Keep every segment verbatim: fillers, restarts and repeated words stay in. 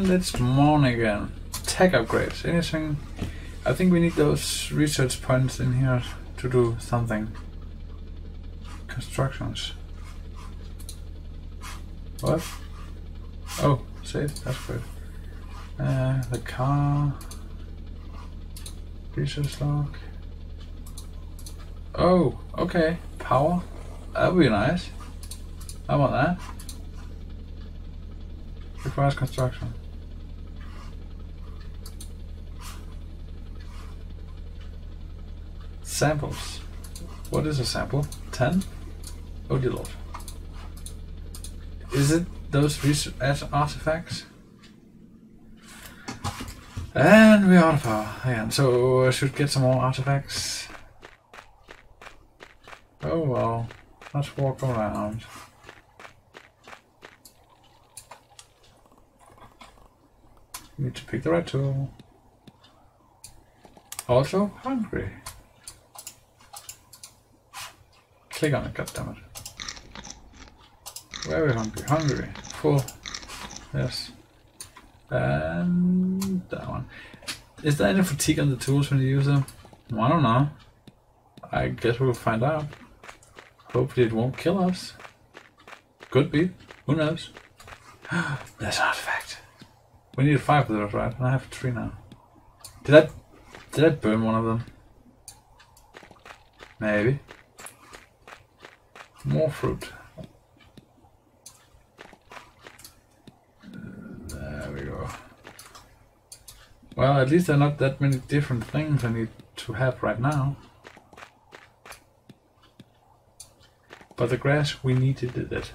And it's morning again. Tech upgrades. Anything? I think we need those research points in here to do something. Constructions. What? Oh, save. That's good. Uh, the car. Research log. Oh, okay. Power. That would be nice. I want that. Requires construction. Samples. What is a sample? ten? Oh dear lord. Is it those research artifacts? And we're out of power again, so I should get some more artifacts. Oh well, let's walk around. Need to pick the right tool. Also hungry. Click on it, goddammit. Very hungry, hungry, full. Yes. And that one. Is there any fatigue on the tools when you use them? I don't know. I guess we'll find out. Hopefully it won't kill us. Could be. Who knows? There's an artifact. We need five of those, right? And I have three now. Did I did I burn one of them? Maybe. More fruit. There we go. Well, at least there are not that many different things I need to have right now. But the grass, we needed it.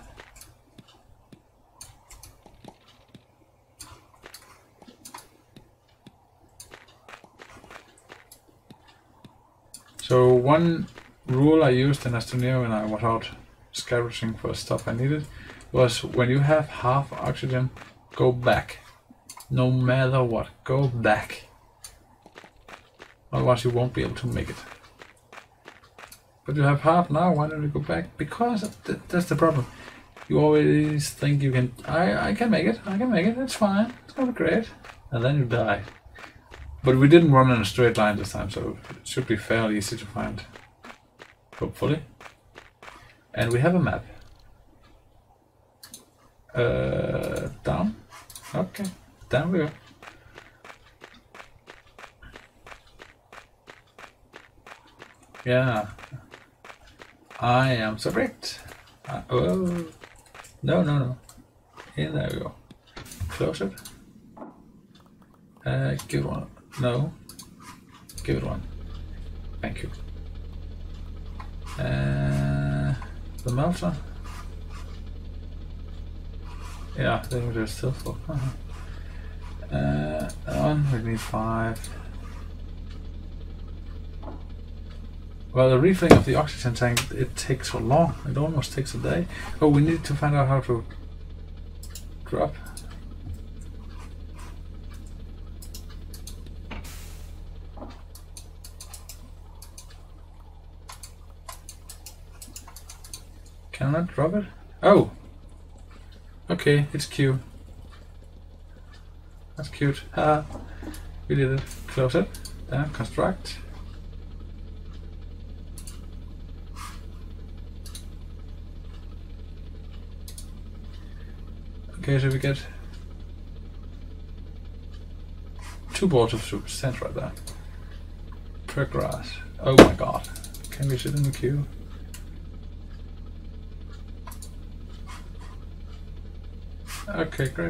So one rule I used in Astroneer when I was out scavenging for stuff I needed was when you have half oxygen, go back. No matter what, go back. Otherwise you won't be able to make it. But you have half now, why don't you go back? Because th that's the problem. You always think you can, I, I can make it, I can make it, it's fine, it's gonna be great. And then you die. But we didn't run in a straight line this time, so it should be fairly easy to find. Hopefully. And we have a map. Uh, down? Okay, down we go. Yeah. I am so great. Uh, oh. No, no, no. In there we go. Close it. Uh, give it one. No. Give it one. Thank you. Uh, the melter. Yeah, then we're still full. Uh-huh. Uh, that one, we need five. Well, the refilling of the oxygen tank, it takes so long. It almost takes a day. Oh, we need to find out how to drop. Can I not drop it? Oh! Okay, it's Q. That's cute. Ah, we did it. Close it. Then construct. Okay, so we get two boards of soup. Stand right there. Per grass. Oh my god. Can we sit in the queue? Okay, great.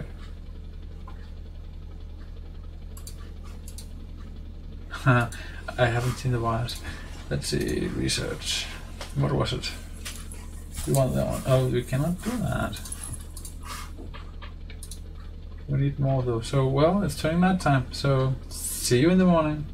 I haven't seen the wires. Let's see, research. What was it? We want that one. Oh, we cannot do that. We need more though. So, well, it's turning night time. So, see you in the morning.